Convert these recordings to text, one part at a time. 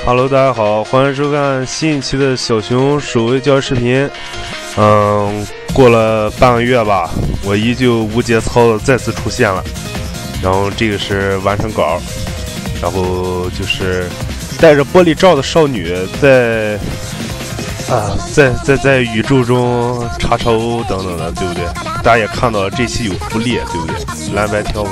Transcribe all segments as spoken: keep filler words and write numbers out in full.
Hello， 大家好，欢迎收看新一期的小熊手绘教视频。嗯，过了半个月吧，我依旧无节操的再次出现了。然后这个是完成稿，然后就是戴着玻璃罩的少女在啊，在在在宇宙中查查欧等等的，对不对？大家也看到了这期有福利，对不对？蓝白条纹。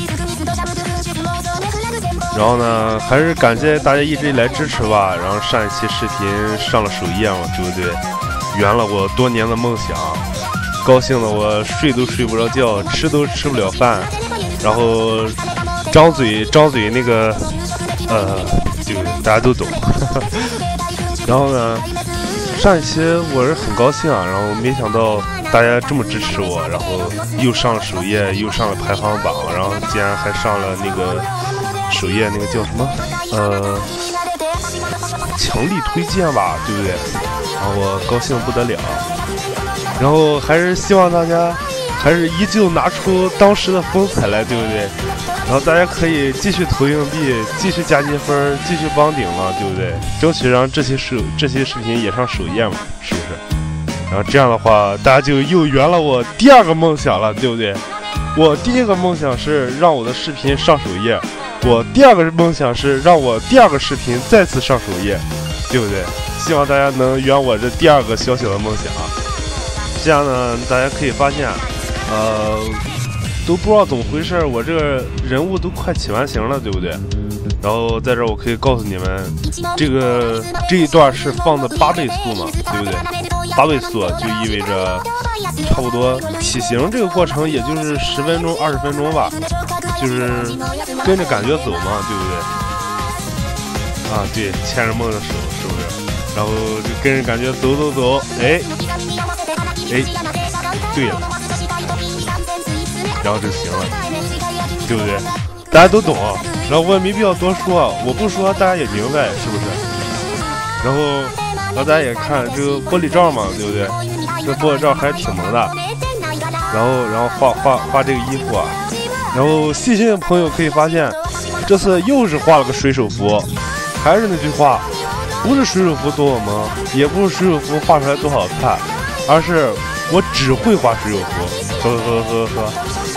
然后呢，还是感谢大家一直以来支持吧。然后上一期视频上了首页嘛，对不对？圆了我多年的梦想，高兴的我睡都睡不着觉，吃都吃不了饭，然后张嘴张嘴那个呃，就大家都懂。然后呢，上一期我是很高兴啊，然后没想到大家这么支持我，然后又上了首页，又上了排行榜，然后竟然还上了那个首页那个叫什么呃强力推荐吧，对不对？然后我高兴不得了，然后还是希望大家还是依旧拿出当时的风采来，对不对？然后大家可以继续投硬币，继续加积分，继续帮顶嘛，对不对？争取让这些视这些视频也上首页嘛，是不是？然后这样的话，大家就又圆了我第二个梦想了，对不对？我第一个梦想是让我的视频上首页，我第二个梦想是让我第二个视频再次上首页，对不对？希望大家能圆我这第二个小小的梦想。这样呢，大家可以发现，呃，都不知道怎么回事，我这个人物都快起完形了，对不对？然后在这儿我可以告诉你们，这个这一段是放的八倍速嘛，对不对？八倍速就意味着差不多起形这个过程也就是十分钟、二十分钟吧，就是跟着感觉走嘛，对不对？啊，对，牵着梦的手，是不是？然后就跟着感觉走走走，哎，哎，对了，然后就行了，对不对？大家都懂，然后我也没必要多说，我不说大家也明白，是不是？然后，然后大家也看这个玻璃罩嘛，对不对？这玻璃罩还挺萌的。然后，然后画画画这个衣服啊，然后细心的朋友可以发现，这次又是画了个水手服，还是那句话，不是水手服多萌，也不是水手服画出来多好看，而是我只会画水手服，呵呵呵呵。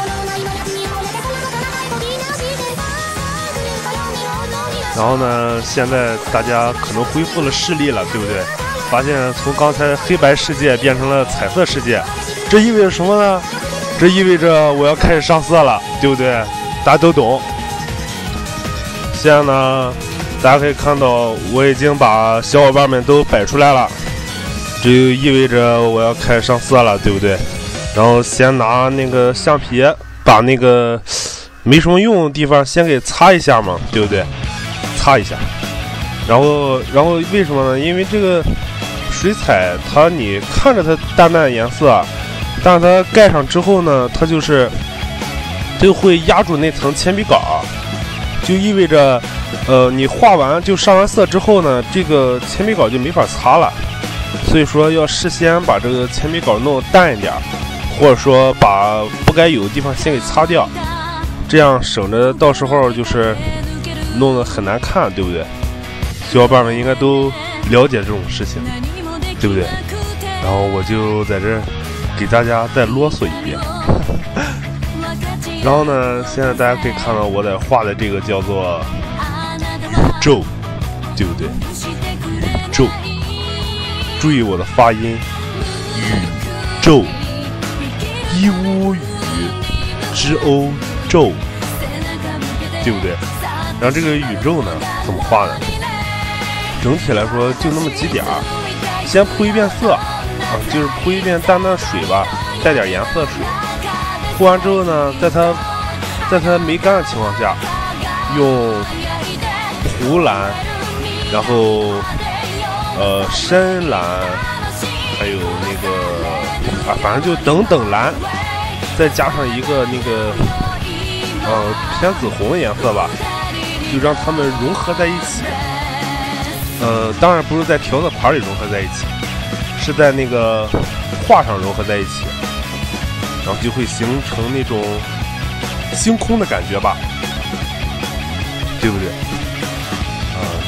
然后呢，现在大家可能恢复了视力了，对不对？发现从刚才黑白世界变成了彩色世界，这意味着什么呢？这意味着我要开始上色了，对不对？大家都懂。现在呢，大家可以看到我已经把小伙伴们都摆出来了，这就意味着我要开始上色了，对不对？然后先拿那个橡皮把那个没什么用的地方先给擦一下嘛，对不对？擦一下，然后然后为什么呢？因为这个水彩它你看着它淡淡的颜色，但是它盖上之后呢，它就是就会压住那层铅笔稿，就意味着呃你画完就上完色之后呢，这个铅笔稿就没法擦了，所以说要事先把这个铅笔稿弄淡一点，或者说把不该有的地方先给擦掉，这样省着到时候就是弄得很难看，对不对？小伙伴们应该都了解这种事情，对不对？然后我就在这给大家再啰嗦一遍。然后呢，现在大家可以看到我在画的这个叫做宇宙，对不对？宇宙，注意我的发音，宇宙，一乌宇之欧宙，对不对？然后这个宇宙呢，怎么画呢？整体来说就那么几点儿，先铺一遍色啊，就是铺一遍淡淡的水吧，带点颜色的水。铺完之后呢，在它在它没干的情况下，用湖蓝，然后呃深蓝，还有那个啊，反正就等等蓝，再加上一个那个呃偏紫红的颜色吧。就让它们融合在一起，呃，当然不是在调色盘里融合在一起，是在那个画上融合在一起，然后就会形成那种星空的感觉吧，对不对？啊、呃，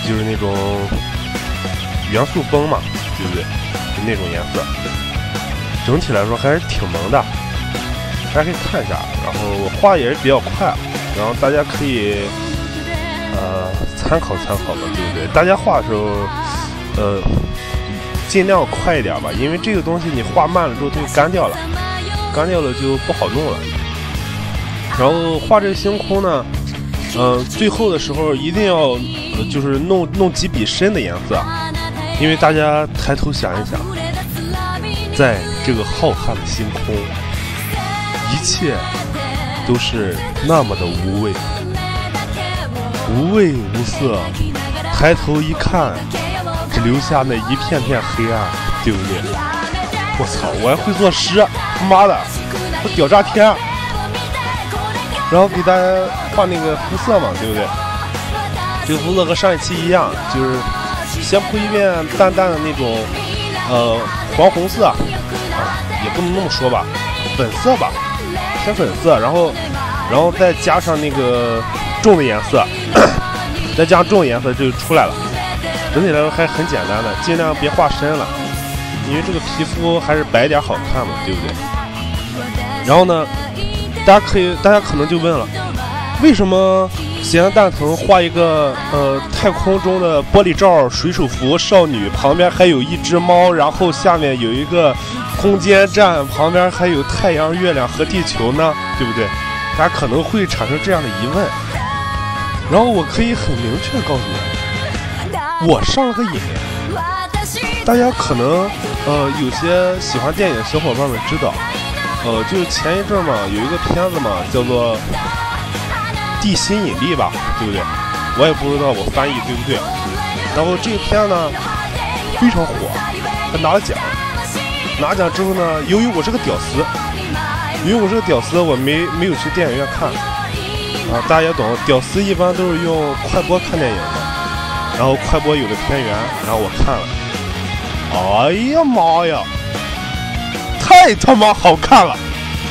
就是那种元素崩嘛，对不对？就那种颜色，整体来说还是挺萌的，大家可以看一下。然后我画也是比较快，然后大家可以呃参考参考吧，对不对？大家画的时候，呃，尽量快一点吧，因为这个东西你画慢了之后它就干掉了，干掉了就不好弄了。然后画这个星空呢，呃，最后的时候一定要、呃、就是弄弄几笔深的颜色，因为大家抬头想一想，在这个浩瀚的星空，一切都是那么的无味，无味无色，抬头一看，只留下那一片片黑暗，对不对？我操，我还会作诗，他妈的，我屌炸天！然后给大家画那个肤色嘛，对不对？这个肤色和上一期一样，就是先铺一遍淡淡的那种呃黄红色啊，也不能那么说吧，粉色吧，偏粉色，然后然后再加上那个重的颜色，再加上重的颜色就出来了。整体来说还很简单的，尽量别画深了，因为这个皮肤还是白点好看嘛，对不对？然后呢，大家可以，大家可能就问了，为什么咸蛋蛋疼画一个呃太空中的玻璃罩水手服少女，旁边还有一只猫，然后下面有一个空间站，旁边还有太阳、月亮和地球呢？对不对？大家可能会产生这样的疑问。然后我可以很明确地告诉你，我上了个瘾。大家可能呃有些喜欢电影的小伙伴们知道，呃就是前一阵嘛有一个片子嘛叫做《地心引力》吧，对不对？我也不知道我翻译对不对。然后这个片呢非常火，还拿了奖。拿奖之后呢，由于我是个屌丝，由于我是个屌丝，我没没有去电影院看啊，大家也懂，屌丝一般都是用快播看电影的。然后快播有的片源，然后我看了，哎呀妈呀，太他妈好看了，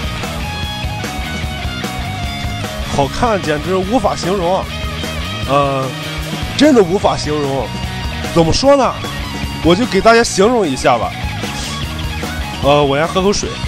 好看简直无法形容，呃，真的无法形容。怎么说呢？我就给大家形容一下吧。呃，我先喝口水。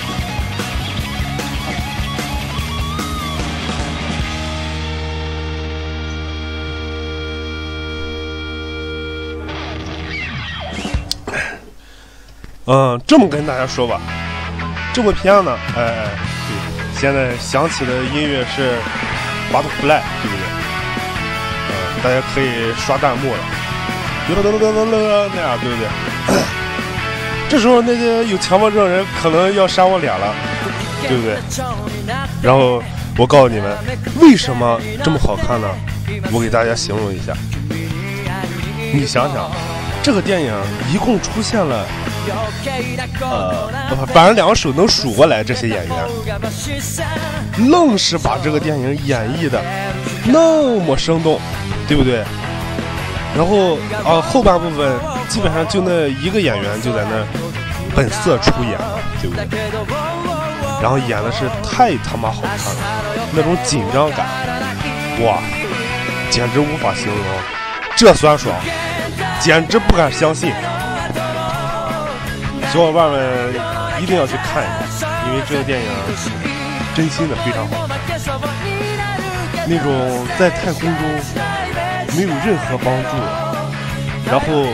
嗯，这么跟大家说吧，这部片呢，哎哎，对，现在响起的音乐是 Butterfly， 对不对？嗯，大家可以刷弹幕了，噔噔噔噔噔噔那样，对不对？这时候那些有强迫症人可能要扇我脸了，对不对？然后我告诉你们，为什么这么好看呢？我给大家形容一下。你想想，这个电影一共出现了。呃，反正两个手能数过来这些演员，愣是把这个电影演绎的那么生动，对不对？然后啊，后半部分基本上就那一个演员就在那本色出演了，对不对？然后演的是太他妈好看了，那种紧张感，哇，简直无法形容，这酸爽，简直不敢相信。小伙伴们一定要去看一下，因为这个电影真心的非常好看。那种在太空中没有任何帮助，然后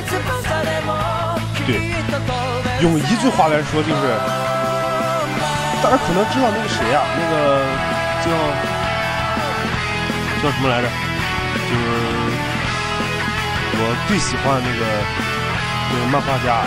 对，用一句话来说就是，大家可能知道那个谁呀、啊，那个叫叫什么来着？就是我最喜欢那个那个漫画家。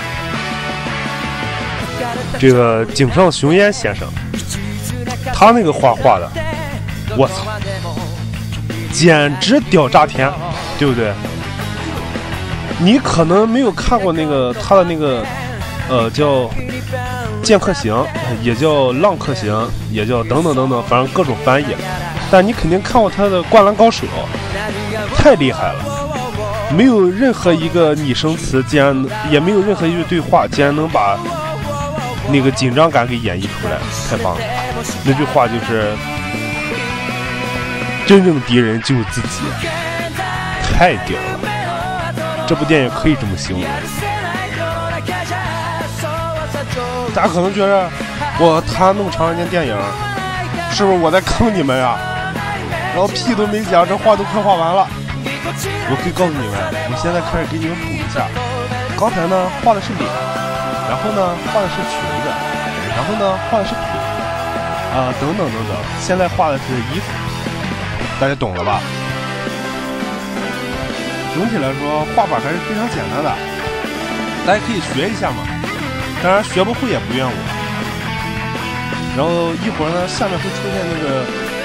这个井上雄彦先生，他那个画画的，我操，简直屌炸天，对不对？你可能没有看过那个他的那个，呃，叫剑客行，也叫浪客行，也叫等等等等，反正各种翻译。但你肯定看过他的《灌篮高手》，太厉害了。没有任何一个拟声词，竟然也没有任何一句对话，竟然能把那个紧张感给演绎出来，太棒了！那句话就是真正敌人就是自己，太太屌了，这部电影可以这么形容。大家可能觉得我谈那么长时间电影，是不是我在坑你们呀？然后屁都没讲，这话都快画完了。我可以告诉你们，我现在开始给你们补一下。刚才呢画的是脸，然后呢画的是裙子，然后呢画的是腿，啊、呃、等等等等。现在画的是衣服，大家懂了吧？总体来说，画法还是非常简单的，大家可以学一下嘛。当然学不会也不怨我。然后一会儿呢，下面会出现那个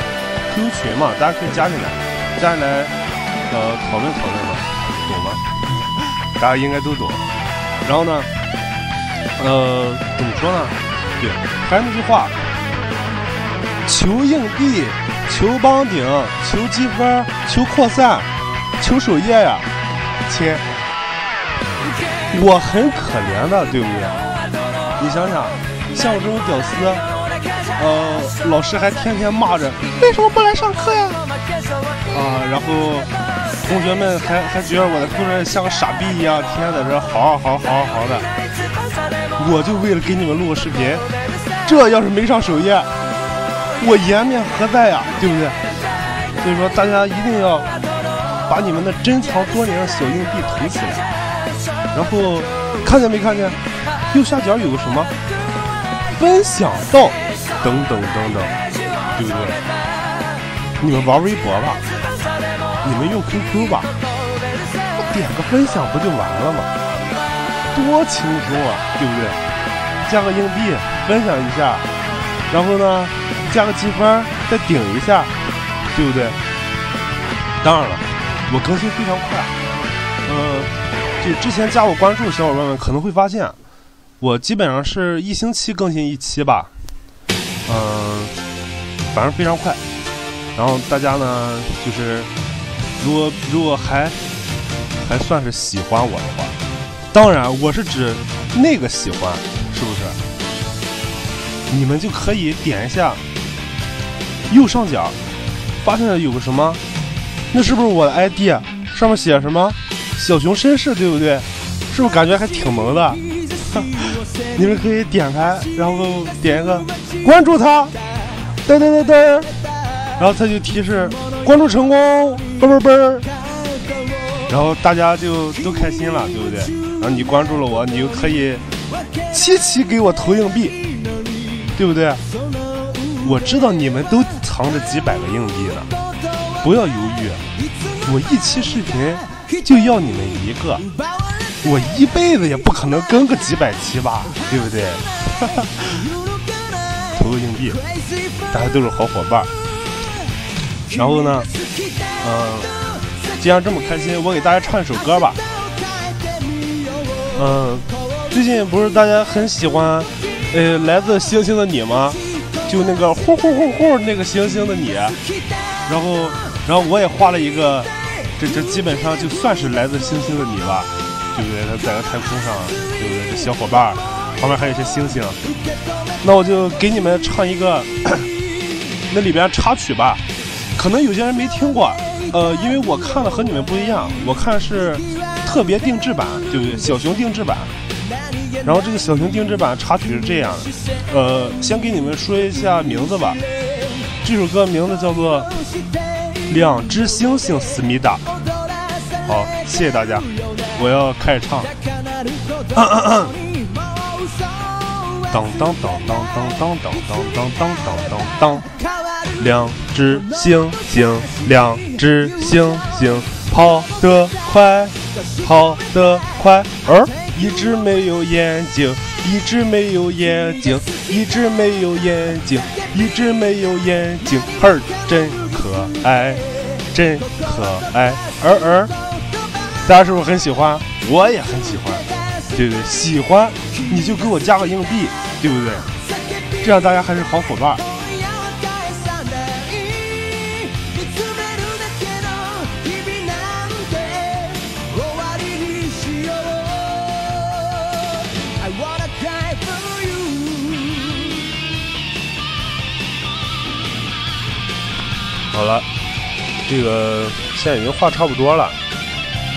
Q Q 群嘛，大家可以加进来，加进来，呃，讨论讨论嘛，懂吗？大家应该都懂。然后呢，呃，怎么说呢？对，还是那句话，求硬币，求帮顶，求积分，求扩散，求首页呀，亲。我很可怜的，对不对？你想想，像我这种屌丝，呃，老师还天天骂着，为什么不来上课呀？啊、呃，然后同学们还还觉得我的同学像个傻逼一样，天天在这好好好好好的。我就为了给你们录个视频，这要是没上首页，我颜面何在呀？对不对？所以说，大家一定要把你们的珍藏多年的小硬币投起来。然后看见没看见？右下角有个什么分享到等等等等，对不对？你们玩微博吧，你们用 Q Q 吧，点个分享不就完了吗？多轻松啊，对不对？加个硬币分享一下，然后呢加个积分再顶一下，对不对？当然了，我更新非常快，呃，就之前加我关注的小伙伴们可能会发现，我基本上是一星期更新一期吧，嗯、呃，反正非常快。然后大家呢，就是如果如果还还算是喜欢我的话，当然我是指那个喜欢，是不是？你们就可以点一下右上角，发现有个什么，那是不是我的 I D？ 上面写什么小熊绅士，对不对？是不是感觉还挺萌的？你们可以点开，然后点一个关注他，噔噔噔噔，然后他就提示关注成功，嘣嘣嘣，然后大家就都开心了，对不对？然后你关注了我，你就可以期期给我投硬币，对不对？我知道你们都藏着几百个硬币呢，不要犹豫，我一期视频就要你们一个，我一辈子也不可能跟个几百期吧，对不对？投个硬币，大家都是好伙伴。然后呢，嗯、呃，既然这么开心，我给大家唱一首歌吧。嗯、呃，最近不是大家很喜欢，呃，来自星星的你吗？就那个呼呼呼呼那个星星的你，然后，然后我也画了一个，这这基本上就算是来自星星的你吧，对不对？他在个太空上，对不对？这小伙伴旁边还有一些星星，那我就给你们唱一个那里边插曲吧。可能有些人没听过，呃，因为我看的和你们不一样，我看是特别定制版，对不对？小熊定制版。然后这个小熊定制版插曲是这样的，呃，先给你们说一下名字吧。这首歌名字叫做《两只星星思密达》。好，谢谢大家，我要开始唱。咳咳咳当当当当当当当当当当当当，两只星星，两只星星，跑得快，跑得快，而一只没有眼睛，一只没有眼睛，一只没有眼睛，一只没有眼睛，儿真可爱，真可爱，儿儿，大家是不是很喜欢？我也很喜欢，对不对？喜欢你就给我加个硬币，对不对？这样大家还是好伙伴。好了，这个现在已经画差不多了，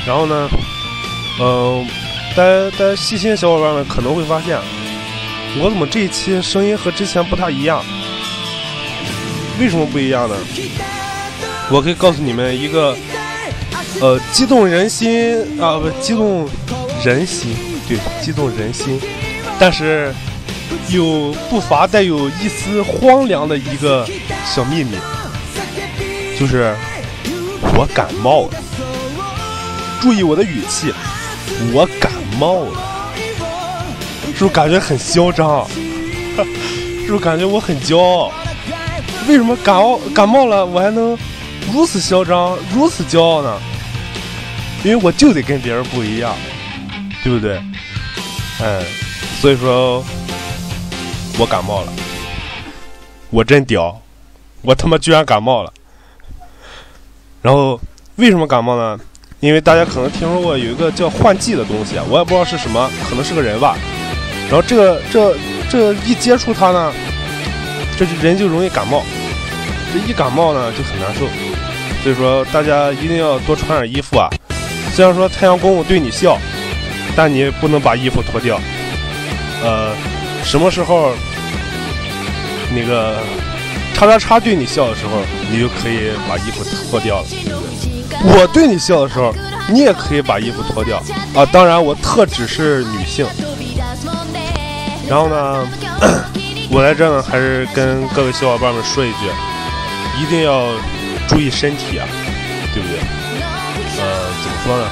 然后呢，嗯、呃，大家大家细心的小伙伴们可能会发现，我怎么这一期声音和之前不太一样？为什么不一样呢？我可以告诉你们一个，呃，激动人心啊，不，激动人心，对，激动人心，但是有不乏带有一丝荒凉的一个小秘密，就是我感冒了。注意我的语气，我感冒了，是不是感觉很嚣张？是不是感觉我很骄傲？为什么感冒感冒了我还能如此嚣张、如此骄傲呢？因为我就得跟别人不一样，对不对？嗯，所以说我感冒了，我真屌，我他妈居然感冒了。然后为什么感冒呢？因为大家可能听说过有一个叫换季的东西，我也不知道是什么，可能是个人吧。然后这个这这一接触它呢，这就人就容易感冒，这一感冒呢就很难受。所以说大家一定要多穿点衣服啊。虽然说太阳公公对你笑，但你不能把衣服脱掉。呃，什么时候那个叉叉叉对你笑的时候，你就可以把衣服脱掉了，对不对？我对你笑的时候，你也可以把衣服脱掉啊。当然，我特指是女性。然后呢，我在这呢，还是跟各位小伙伴们说一句，一定要注意身体啊，对不对？呃，怎么说呢？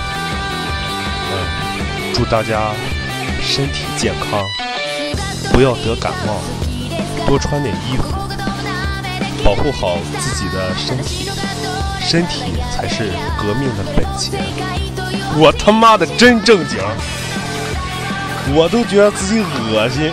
呃，祝大家身体健康，不要得感冒，多穿点衣服，保护好自己的身体，身体才是革命的本钱。我他妈的真正经，我都觉得自己恶心。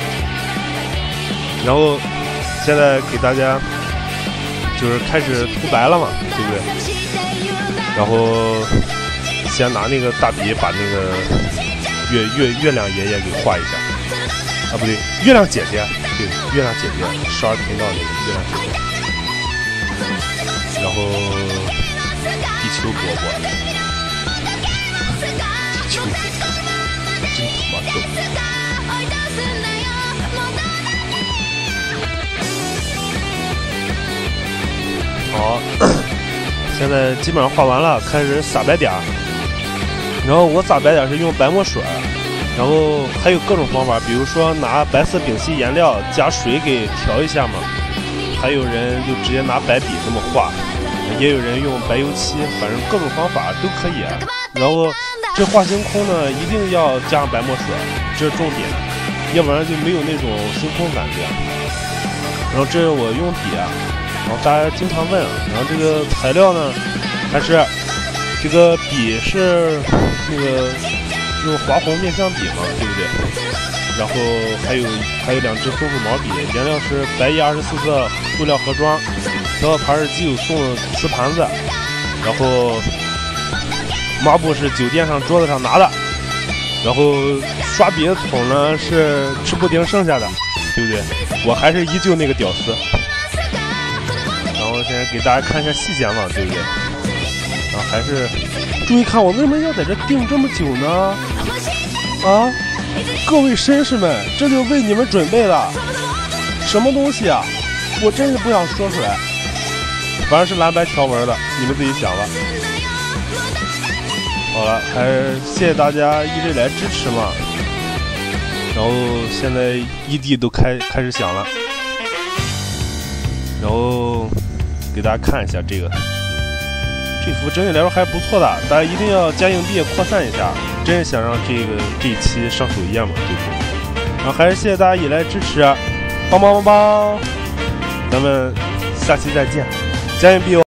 然后现在给大家就是开始涂白了嘛，对不对？然后先拿那个大笔把那个月月月亮爷爷给画一下啊，不对，月亮姐姐，对，月亮姐姐，少儿频道那个月亮姐姐。然后地球伯伯，地球伯伯真他妈逗。好，现在基本上画完了，开始撒白点儿。然后我撒白点儿是用白墨水，然后还有各种方法，比如说拿白色丙烯颜料加水给调一下嘛。还有人就直接拿白笔这么画，也有人用白油漆，反正各种方法都可以。然后这画星空呢，一定要加上白墨水，这是重点，要不然就没有那种星空感觉。然后这是我用笔，然后大家经常问，然后这个材料呢，还是这个笔是那个用华虹面相笔嘛，对不对？然后还有还有两支松鼠毛笔，颜料是白衣二十四色塑料盒装，调色盘是基友送的瓷盘子，然后抹布是酒店上桌子上拿的，然后刷笔的桶呢是吃布丁剩下的，对不对？我还是依旧那个屌丝。然后现在给大家看一下细节嘛，对不对？然后还是注意看，我为什么要在这定这么久呢？啊，各位绅士们，这就为你们准备的什么东西啊？我真是不想说出来，反正是蓝白条纹的，你们自己想吧。好了，还是谢谢大家一直以来支持嘛。然后现在异地都开开始响了，然后给大家看一下这个。这幅整体来说还不错的，大家一定要加硬币扩散一下，真是想让这个这一期上首页嘛，对不对？然后还是谢谢大家以来支持，帮帮帮帮，咱们下期再见，加硬币哦。